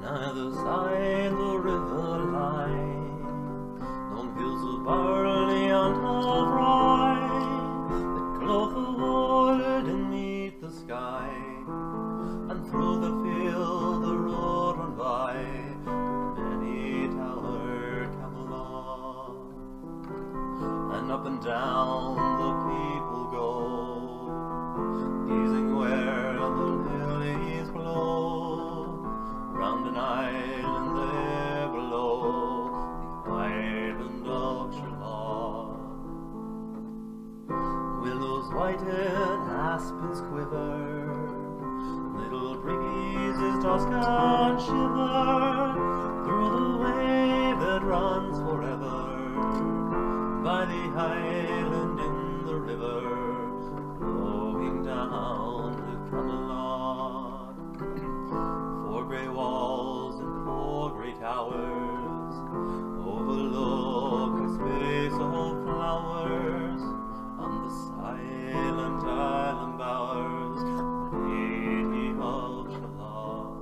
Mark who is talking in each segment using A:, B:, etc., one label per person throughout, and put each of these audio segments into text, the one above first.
A: Neither side the river lie, long hills of barley and of rye that clothe the wood and meet the sky, and through the field the road run by many towered Camelot, and up and down the people go, gazing where the lilies blow, round an island there below, the island of Shalott. Willows whiten, aspens quiver, little breezes toss and shiver through the wave that runs forever by the island in the river, flowing down to Camelot. Four grey walls and four grey towers overlook a space of flowers on the silent island bowers, the Lady of Shalott.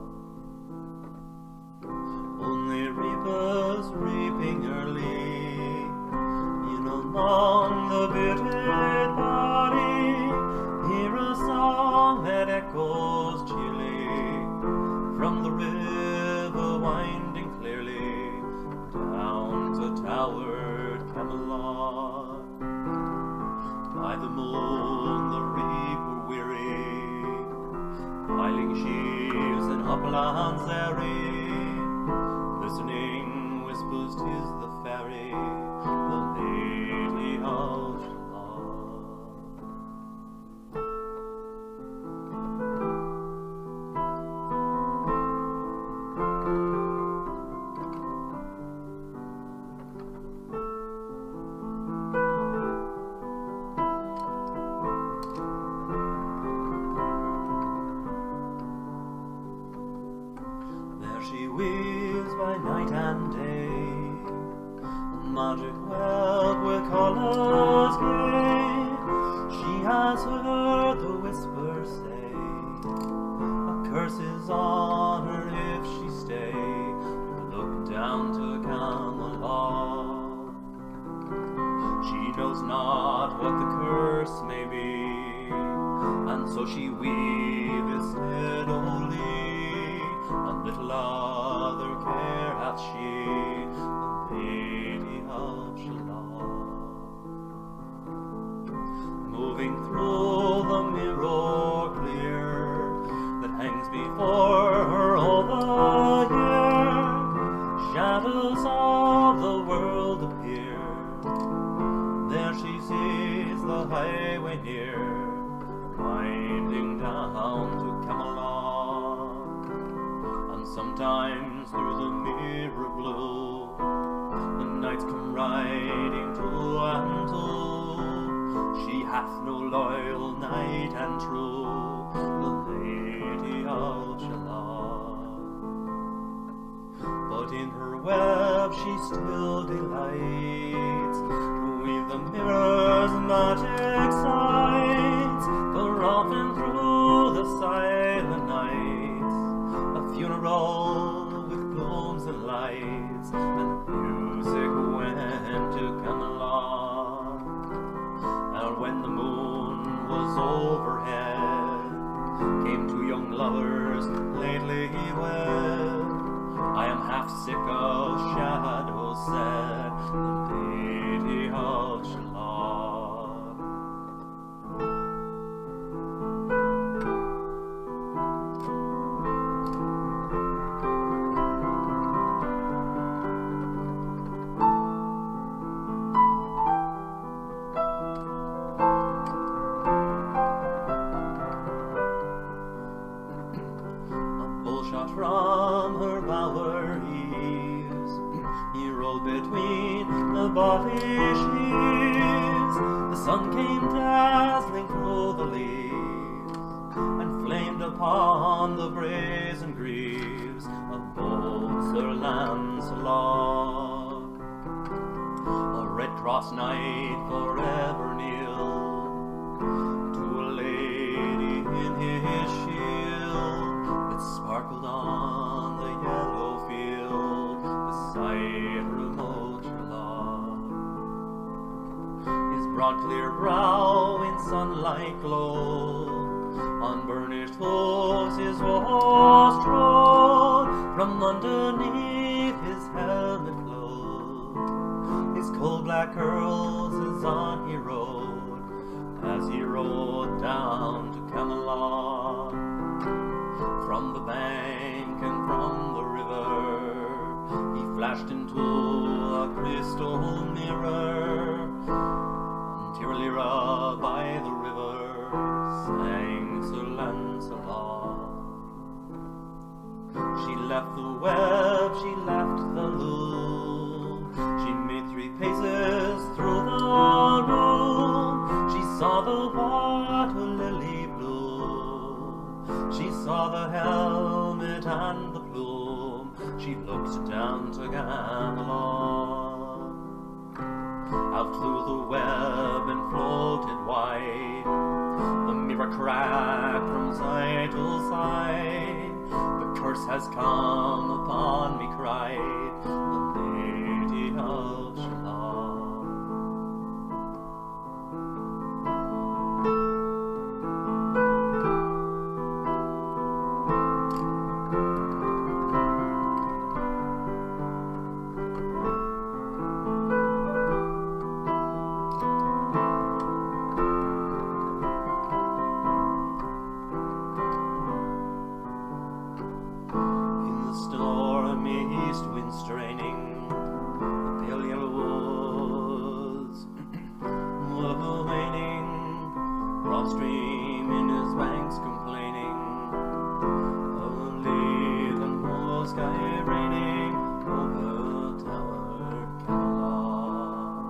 A: Only reapers reaping early in among the bearded body hear a song that echoes cheerly from the river winding clearly down to towered Camelot. By the moon the reaper weary, piling sheaves in uplands airy, listening whispers 'tis the fairy, the Lady of Shalott. There she weaves by night and day a magic web with colours gay. She has heard the whispers say a curse is on her if she stay to look down to Camelot. She knows not what the curse may be, and so she weaves steadily, and little other care hath she, the Lady of Shalott. Moving through the mirror clear that hangs before her all the year, shadows of the world appear. There she sees the highway near, winding down to Camelot. And sometimes through the mirror blue the knights come riding two and two. She hath no loyal knight and true, the Lady of Shalott. But in her web she still delights to weave the mirror's magic sights, for often through the silent nights a funeral with glooms and lights and music went to Camelot. And when the moon was overhead, came two young lovers lately wed. I am half sick of shadows, said the Lady of Shalott. Shot from her bower eaves, he rolled between the body sheaves. The sun came dazzling through the leaves, and flamed upon the brazen greaves of bold Sir Lancelot. A red-cross knight forever kneel to a lady in his shield that sparkled on the yellow broad clear brow in sunlight glow, on burnished hooves his horse trode, from underneath his helmet flowed, his coal black curls as on he rode, as he rode down to Camelot. From the bank and from the river he flashed into a crystal mirror. On Tirlira by the river sang Sir Lancelot. She left the web, she left the loom, she made 3 paces through the room. She saw the water lily bloom, she saw the helmet and the plume, she looked down to Camelot. Out flew the web and floated wide, the mirror cracked from side to side. The curse has come upon me, cried the Lady of Shalott. Straining, the pale yellow woods were waning, broad stream in his banks complaining, of leaf and full sky raining over tower Camelot.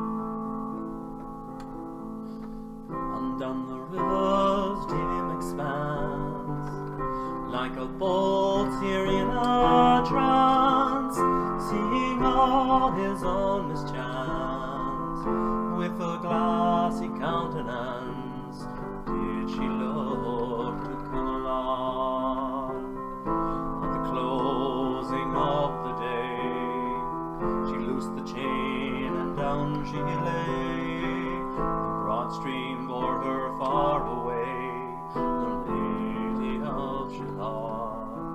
A: On down the river's dim expanse, like a bolt here in a trance, seeing all his own mischance, with a glassy countenance, did she look to Camelot. At the closing of the day, she loosed the chain and down she lay. The broad stream bore her far away, the Lady of Shalott.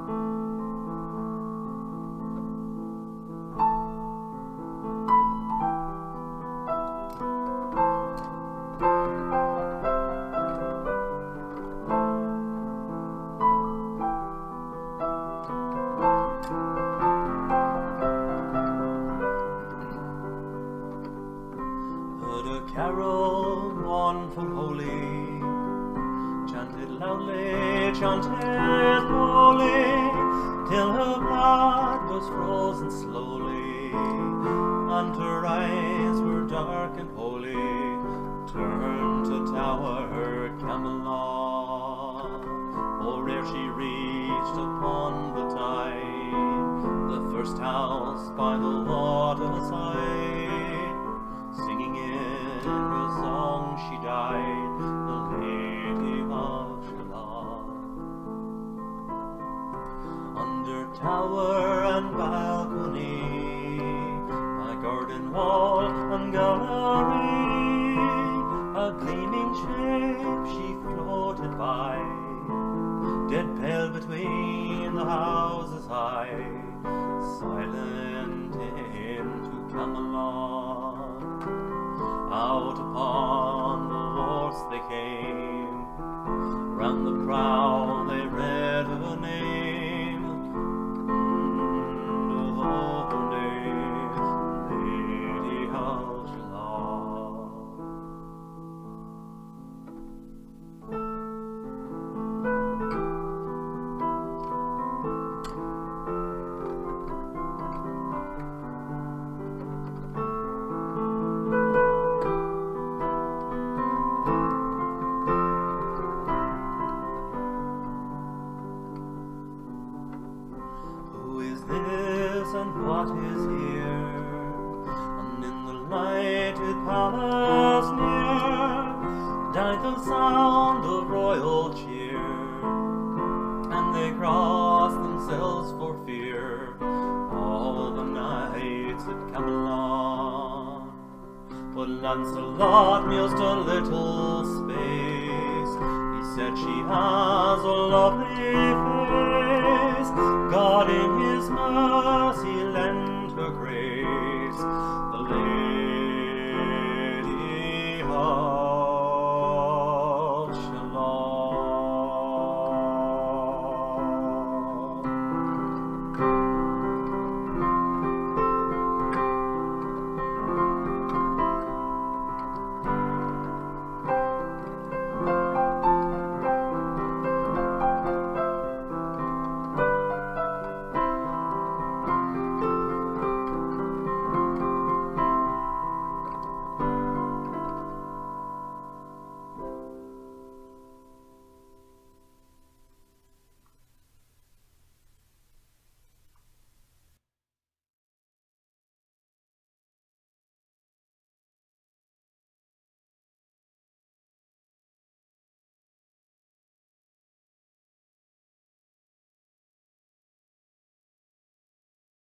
A: Carol, mournful, holy, chanted loudly, chanted holy, till her blood was frozen slowly, and her eyes were dark and holy, turned to tower Camelot. For ere she reached upon the tide, the first house by the waterside, singing in her song she died, the Lady of Shalott. Under tower and balcony, by garden wall and gallery, a gleaming shape she floated by, dead pale between the houses high, silent into Camelot. Out upon the wharfs they came, round the prow they read her name, and her name, Lady of Shalott. And what is here? And in the lighted palace near died the sound of royal cheer, and they crossed themselves for fear, all the knights at Camelot. but Lancelot mused a little space. He said she has a lovely